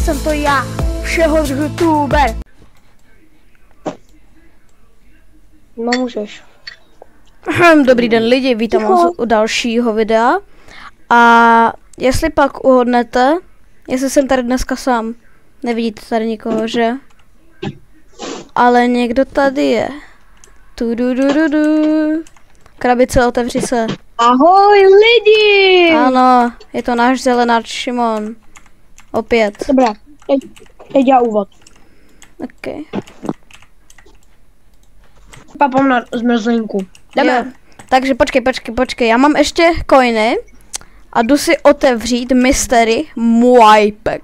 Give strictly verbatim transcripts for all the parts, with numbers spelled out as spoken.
jsem to já, všeho youtuber. No můžeš. Dobrý den lidi, vítám vás u dalšího videa. A jestli pak uhodnete, jestli jsem tady dneska sám, nevidíte tady nikoho, že? Ale někdo tady je. Tu du du du du. Krabice, otevři se. Ahoj lidi! Ano, je to náš zelenáč Šimon. Opět. Dobrá, teď, teď já úvod. Okay. Papám na zmrzlinku. Jdeme. Jo. Takže počkej, počkej, počkej, já mám ještě coiny a jdu si otevřít mystery Muay pack.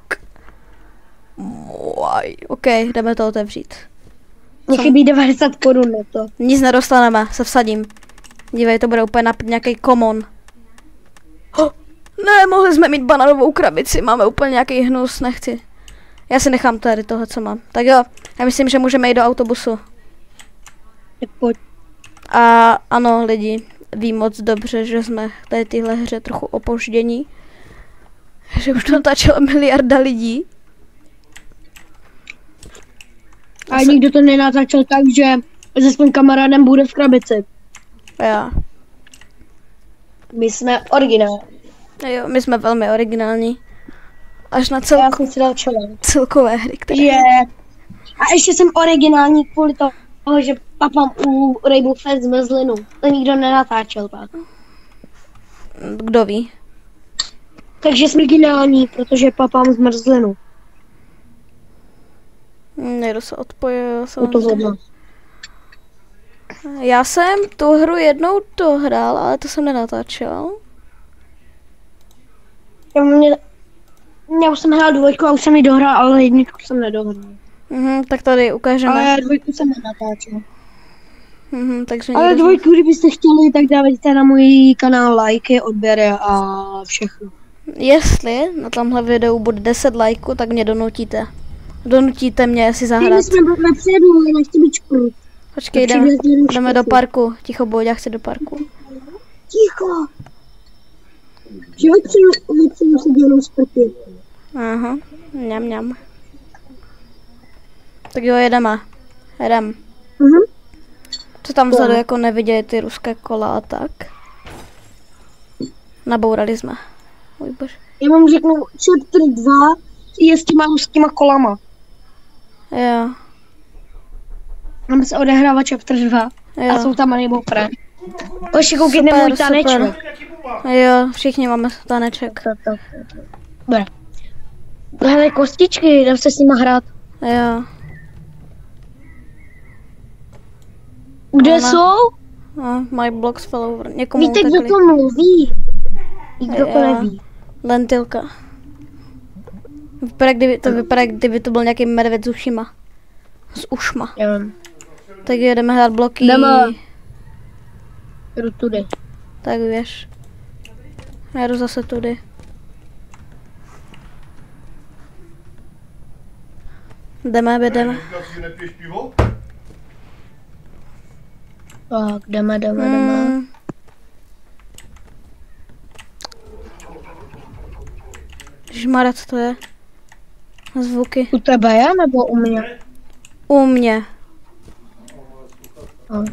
Muay, ok, jdeme to otevřít. Mně chybí devadesát korun na to. Nic nedostaneme, se vsadím. Dívej, to bude úplně na nějaký common. Oh, ne, mohli jsme mít bananovou krabici, máme úplně nějaký hnus, nechci. Já si nechám tady toho, co mám. Tak jo, já myslím, že můžeme jít do autobusu. Tak pojď. A ano, lidi, ví moc dobře, že jsme tady téhle hře trochu opoždění. Že už to natáčela miliarda lidí. A Asi... nikdo to nenatáčel tak, že se svým kamarádem bude v krabici. Já. My jsme originální. Jo, my jsme velmi originální. Až na celko... Já jsem si dal čelen. celkové hry, které... Je. A ještě jsem originální kvůli toho, že papám u Rainbow Fest zmrzlinu. To nikdo nenatáčel pak. Kdo ví? Takže jsme originální, protože papám zmrzlinu. Někdo se odpojil. U toho. Já jsem tu hru jednou dohrál, ale to jsem nenatáčel. Já, mě, já už jsem hrál dvojku a už jsem ji dohrál, ale jedničku jsem nedohrál. Mhm, tak tady ukážeme. Ale dvojku jsem nenatáčel. Mhm, takže ale dvojku, kdybyste chtěli, tak dávajte na můj kanál lajky, odběry a všechno. Jestli na tomhle videu bude deset lajků, tak mě donutíte. Donutíte mě si zahrát. My jsme napředu, ale nechci být šprut. Počkej, jdeme, jdeme do parku. Ticho, buď, já chci do parku. Ticho! Že vypřinu se dělou šprty. Aha, mňam, mňam. Tak jo, jedeme. Jedem. Mhm. Co tam vzadu jako neviděli ty ruské kola a tak? Nabourali jsme. Oj bože. Já vám řeknu, chapter dva je s těma ruskýma kolama. Jo. Tam se odehrává chapter dva. Jo. A jsou tam Rainbow Friends. Ještě koukejte můj taneček. Jo, všichni máme taneček. Dobré. Hele, kostičky, jdem se s nima hrát. Jo. Kde Ona. jsou? No, my blocks fell over. Někomu víte, utekli. kdo to mluví? Nikdo to neví. Lentilka. Vypadá, kdyby, to vypadá, kdyby to byl nějaký medvěd s ušima. S ušma. Já vím. Tak jdeme hrát bloky. Jdeme. Jdu tudy. Tak věř. Já jdu zase tudy. Jdeme, jdeme. Tak, jdeme, jdeme, jdeme. Hmm. Žmara, co to je? Zvuky. U tebe je, nebo u mě? U mě. A,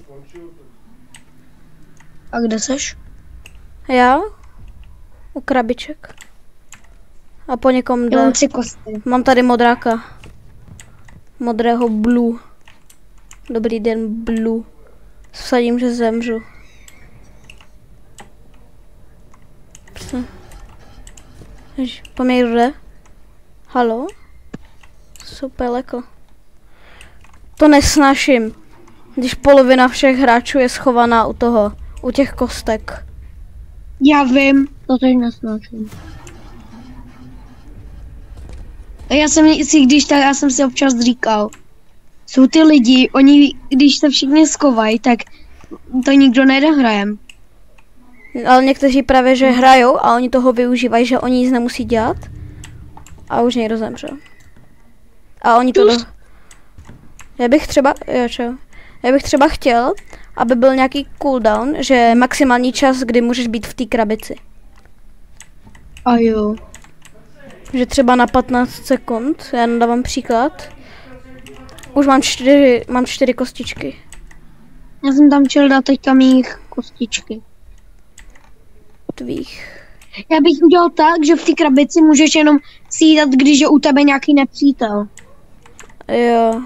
A kde seš? Já? U krabiček. A po někom jde. Já mám tři kosty. Mám tady modráka. Modrého blue. Dobrý den, blue. Vsadím, že zemřu. Po mě jde. Halo? Super leko. To nesnáším. Když polovina všech hráčů je schovaná u toho, u těch kostek. Já vím, to teď nesnáším. A já jsem si, když tak, já jsem si občas říkal, jsou ty lidi, oni, když se všichni skovají, tak to nikdo nedohrajem. Ale někteří právě, že hrajou a oni toho využívají, že oni nic nemusí dělat. A už někdo zemřel. A oni to do... Já bych třeba, jo čo? Já bych třeba chtěl, aby byl nějaký cooldown, že maximální čas, kdy můžeš být v té krabici. A jo. že třeba na patnáct sekund, já dávám příklad, už mám čtyři, mám čtyři kostičky. Já jsem tam chtěl dát teďka mých kostičky. Tvých. Já bych udělal tak, že v té krabici můžeš jenom střídat, když je u tebe nějaký nepřítel. Jo.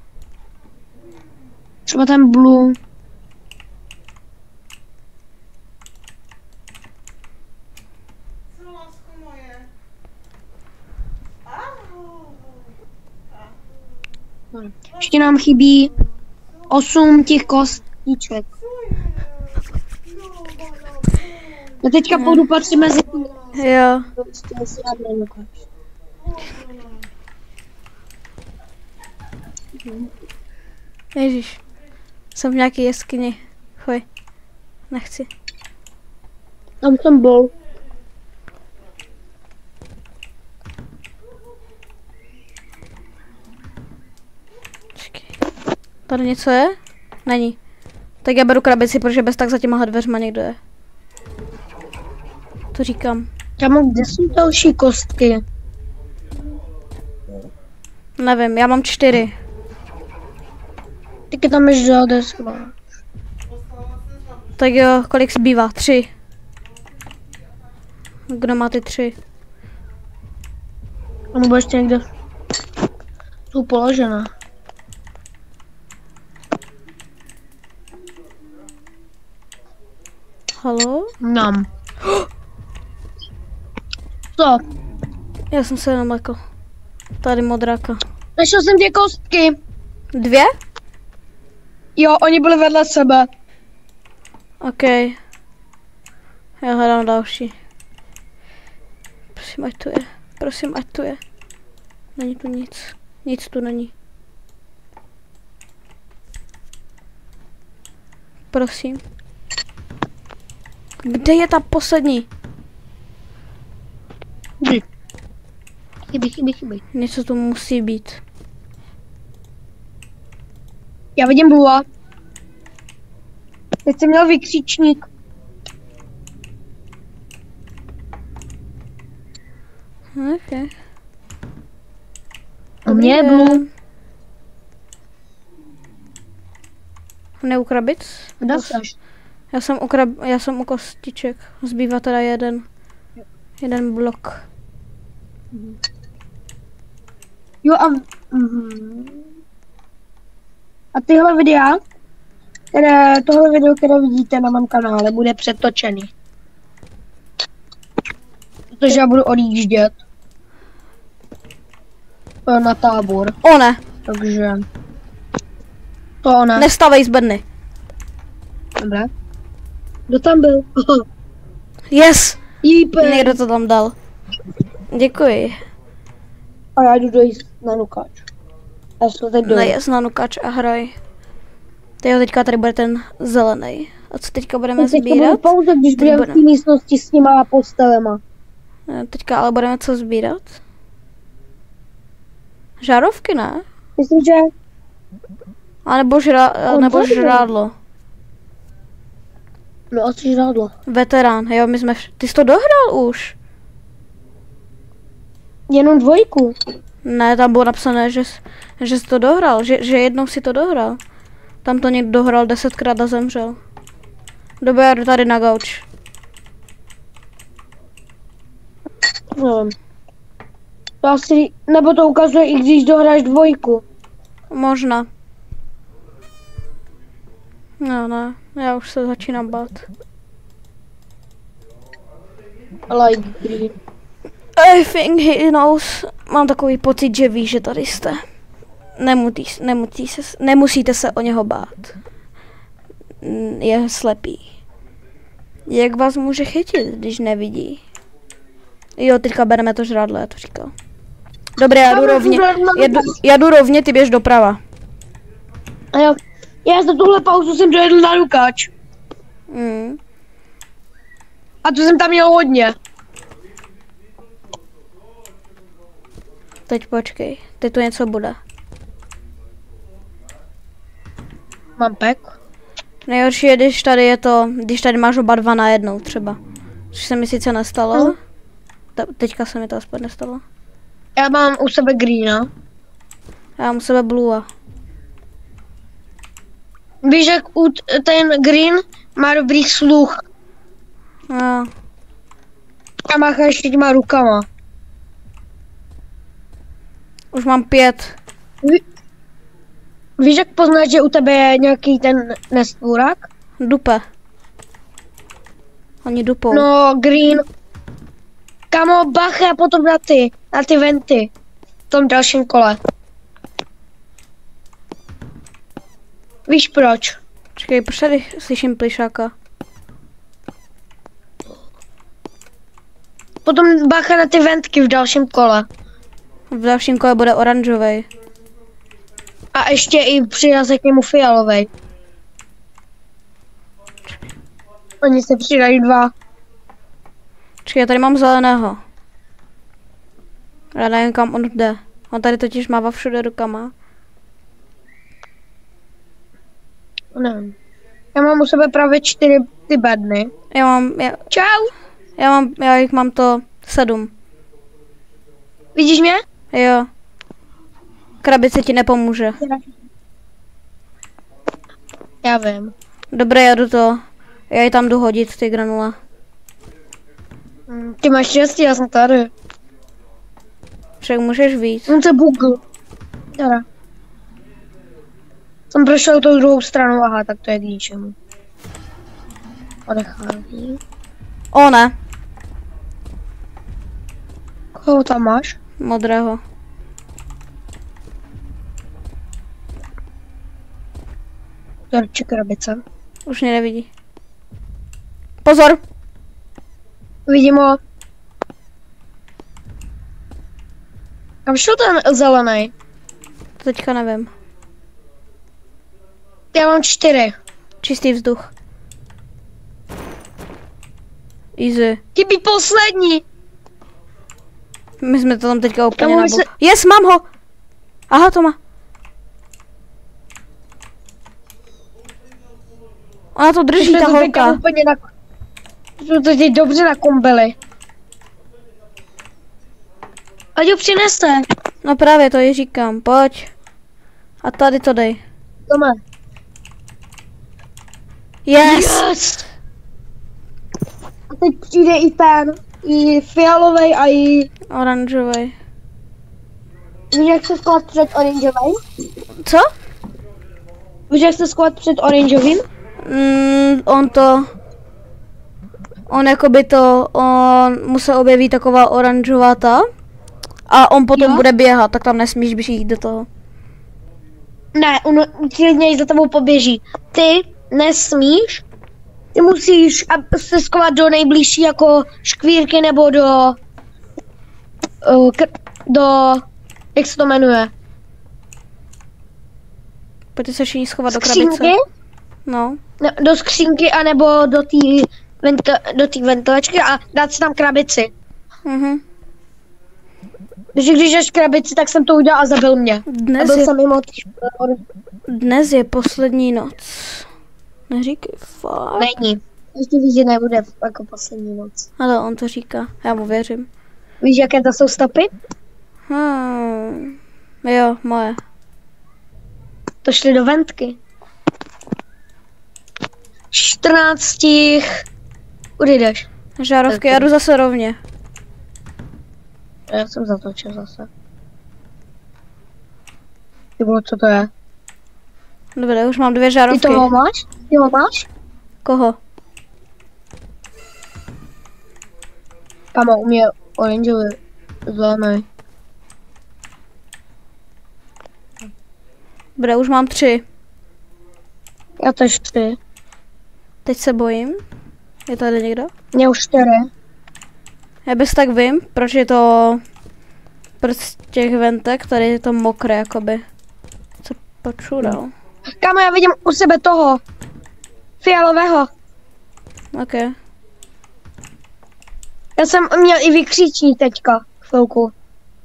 Třeba ten blue. Ještě nám chybí osm těch kostiček. Já teďka Hmm. půjdu patřit mezi... Jo. Ježíš. Jsem v nějaké jeskyni. Choj. Nechci. Tam jsem byl. Počkej. Tady něco je? Není. Tak já beru krabici, protože bez tak za těma dveřma někdo je. To říkám. Tam, kde jsou další kostky? Nevím, já mám čtyři. Taky tam ještě dál deska. Tak jo, kolik zbývá? Tři. Kdo má ty tři? A nebo ještě někde jsou položená. Halo? Nám. Co? Já jsem se jenom lekl. Tady modráka. Našel jsem dvě kostky. Dvě? Jo, oni byli vedle sebe. OK. Já hledám další. Prosím, ať tu je. Prosím, ať tu je. Není tu nic. Nic tu není. Prosím. Kde je ta poslední? Chybí. Chybí, chybí, chybí. Něco tu musí být. Já vidím Blua. Teď jsem měl vykřičník. OK. A mě je Blue. Ne u krabic? Kde seš? Já jsem u krab... já jsem u kostiček. Zbývá teda jeden. Jeden blok. Jo a... Mhm. A tyhle videa, které, tohle video, které vidíte na mém kanále, bude přetočený. Protože já budu odjíždět na tábor, O ne! takže to ne. Nestavej z bedny. Dobré. Kdo tam byl? Yes! Jípe. Někdo to tam dal. Děkuji. A já jdu dojít na nukáč. Já se teď dojít. Nejez na nukač a hraj. Tyjo, teďka tady bude ten zelený. A co teďka budeme Teďka budu sbírat? pouze, když Teď budeme v té místnosti s těma postelema. Ne, Teďka ale budeme co sbírat? Žárovky, ne? Myslím, že... A nebo, žra, nebo Konzervy. žrádlo. No asi žrádlo. Veterán, jo, my jsme... vš- Ty jsi to dohrál už? Jenom dvojku. Ne, tam bylo napsané, že, jsi- že jsi to dohrál, že, že jednou si to dohrál. Tam to někdo dohrál desetkrát a zemřel. Dobře, já jdu tady na gauč. Nevím. To asi... Nebo to ukazuje, i když dohráš dvojku. Možná. No, ne, já už se začínám bát. Like green. I think he knows. Mám takový pocit, že ví, že tady jste. Nemutí, nemutí se, nemusíte se o něho bát. Mm, Je slepý. Jak vás může chytit, když nevidí? Jo, teďka bereme to žrádlo, já to říkal. Dobré, já jdu rovně. Já jdu, já jdu rovně, ty běž doprava. A já, já za tuhle pauzu jsem dojedl na Lukáč. Mm. A to jsem tam měl hodně. Teď počkej, teď tu něco bude. Mám pek. Nejhorší je, když tady je to, když tady máš oba dva na jednou třeba. Což se mi sice nestalo. Mhm. Ta, teďka se mi to aspoň nestalo. Já mám u sebe greena. Já mám u sebe blue. Víš, jak u t- ten green má dobrý sluch No. a máchá ještě těma rukama. Už mám pět. Ví, víš, jak poznáš, že u tebe je nějaký ten nestvůrak? Dupe. Oni dupou. No, green. Kamo, bacha potom na ty, na ty venty. V tom dalším kole. Víš proč? Počkej, proč tady slyším plišáka? Potom bacha na ty ventky v dalším kole. V dalším kole bude oranžový. A ještě i přidá se k němu fialovej. Oni se přidají dva. Počkej, já tady mám zeleného. Já nevím, kam on jde. On tady totiž mává všude rukama. Nevím. Já mám u sebe právě čtyři ty bedny. Já mám, já, Čau! já mám, já jich mám to sedm. Vidíš mě? Jo. Krabice ti nepomůže. Já vím. Dobré, já jdu to. Já ji tam jdu hodit, ty granule. Hm, Ty máš štěstí, já jsem tady. Však můžeš víc. Jsem se bugl. Teda. Jsem prošel tou druhou stranu, aha, tak to je k ničemu. Odechází. O ne, Koho tam máš? modrého. Jarči krabice. Už mě nevidí. Pozor! Vidím ho. Kam šel ten zelený? To teďka nevím. Já mám čtyři. Čistý vzduch. Easy. Chybí poslední. My jsme to tam teďka úplně Kamu, na my bok. se- Yes, mám ho! Aha, to má. Ona to drží, Jsme ta to teďka holka. úplně na... Jsme to teď dobře nakombili. Ať ho přineste. No právě to ji říkám, pojď. A tady to dej. Tome. Yes! Yes! A teď přijde i ten, i fialovej a i... Oranžový. Víš, jak se skovat před oranžovým? Co? Víš, jak se skovat před oranžovým? Mm, on to... On jakoby to... On mu se objeví taková oranžová ta. A on potom Jo? bude běhat, tak tam nesmíš přijít do toho. Ne, on klidně za tebou poběží. Ty nesmíš, ty musíš ab- se skovat do nejbližší jako škvírky nebo do... Uh, kr- do... Jak se to jmenuje? Pojďte se všichni schovat do krabice. Skřínky? No. Ne, do skřínky anebo do té vento, do té ventilačky a dát si tam krabici. Mhm. Takže když jdeš krabici, tak jsem to udělal a zabil mě. A Dnes byl je, jsem mimo ty dnes je poslední noc. Neříkej fakt. Není. Ještě víš, že nebude jako poslední noc. Ale on to říká, já mu věřím. Víš, jaké to jsou stopy? Hmm. Jo, moje. To šli do ventky. čtrnáctích. Kudy jdeš? Žárovky, já jdu zase rovně. Já jsem zatočil zase. Ty vole, co to je? Dobře, už mám dvě Ty žárovky. toho máš? Ty ho máš? Koho? Kamo, u mě oranžový zelený. Dobré, už mám tři. Já tež tři. Teď se bojím. Je tady někdo? Mě už čtyři. Já bez tak vím, proč je to z těch ventek, tady je to mokré, jakoby. Co počural? Kamo, já vidím u sebe toho. Fialového. Ok. Já jsem měl i vykřičník teďka. Chvilku.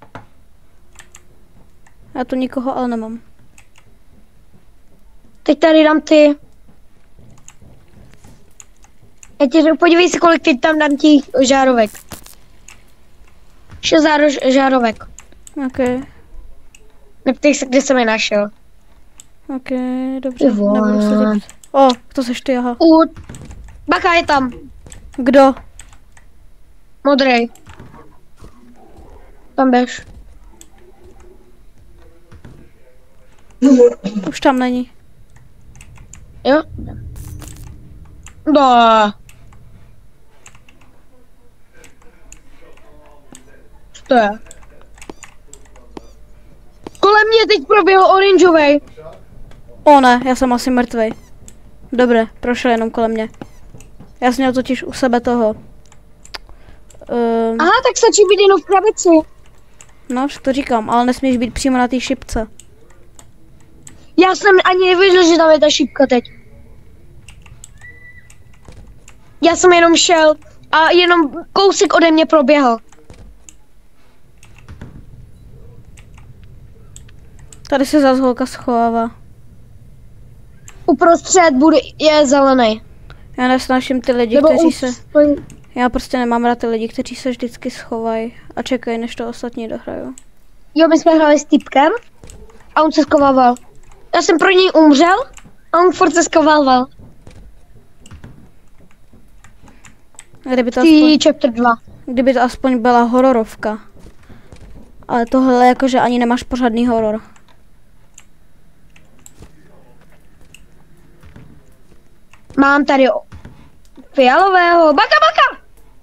Já tu nikoho ale nemám. Teď tady dám ty. Já ti řeknu, podívej se, kolik teď tam dám těch žárovek. Šest záro- žárovek. OK, Neptej se, kde jsem je našel. OK, dobře, Ty vole. nebudu se říct. O, to seš ty, aha. U... Bacha je tam. Kdo? Modrej. Tam běž. Už tam není. Jo? Da. Co to je? Kolem mě teď proběhl oranžovej. O ne, já jsem asi mrtvej. Dobré, prošel jenom kolem mě. Já jsem měl totiž u sebe toho. Um, Aha, tak stačí být jenom v krabici. no, však to říkám, ale nesmíš být přímo na té šipce. Já jsem ani nevěděl, že tam je ta šipka teď. Já jsem jenom šel a jenom kousek ode mě proběhl. Tady se zase holka schovává. Uprostřed bude, je zelený. Já nesnáším ty lidi, Nebo kteří u- se... Já prostě nemám rád ty lidi, kteří se vždycky schovají a čekají, než to ostatní dohrajou. Jo, my jsme hráli s typkem a on se skovával. Já jsem pro něj umřel a on furt se skovával. Kdyby to, Ty aspoň, chapter dva. kdyby to aspoň byla hororovka. Ale tohle jakože ani nemáš pořádný horor. Mám tady o- fialového. Baka, baka!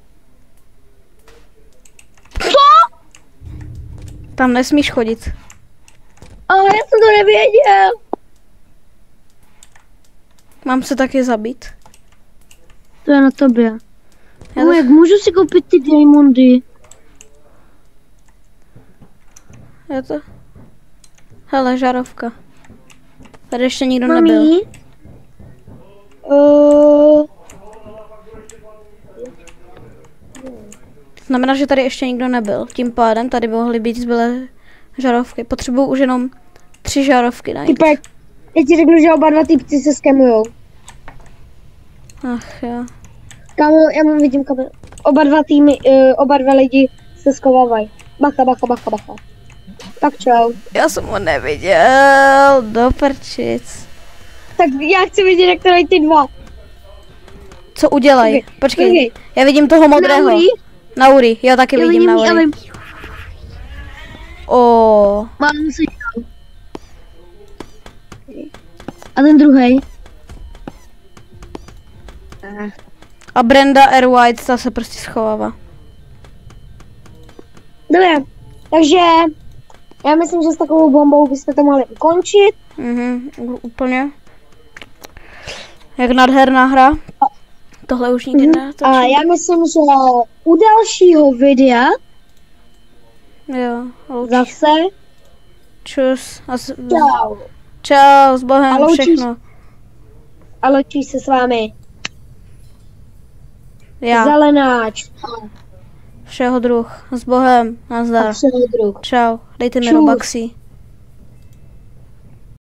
Co? Tam nesmíš chodit. Ale já jsem to nevěděl. Mám se taky zabít. To je na tobě. Já No, to- jak můžu si koupit ty diamondy? Je to... Hele, žárovka. Tady ještě nikdo nebyl. Mami? Uh, Znamená, že tady ještě nikdo nebyl. Tím pádem tady by mohly být zbylé žárovky. Potřebuju už jenom tři žárovky najít. typek, já ti řeknu, že oba dva typci se skemujou. Ach jo. Kámo, já mám vidím kameru. Oba dva týmy, uh, oba dva lidi se schovávají. Bacha, bacha, bacha, bacha. Tak čau. Já jsem ho neviděl. Do prčic. Tak já chci vidět, jak to dají ty dva. Co udělaj? Okay. Počkej, Okay. já vidím toho modrého. Nauri? Nauri, já taky Já vidím vidím, Nauri. ale O, mám se A ten druhý. a Brenda R. White, ta se prostě schovává. Dobré, takže já myslím, že s takovou bombou byste to mohli ukončit. Mhm, u- úplně. Jak nádherná hra. Tohle už nikdy ne. A já myslím, že u dalšího videa Jo, louč. zase Čus. A s... čau. Čau, s A Bohem, loučí- všechno. A loučí se s vámi Já, Zelenáč všeho druh. S Bohem, a nazdar. všeho druh. Čau, dejte mi Čus. robaxy.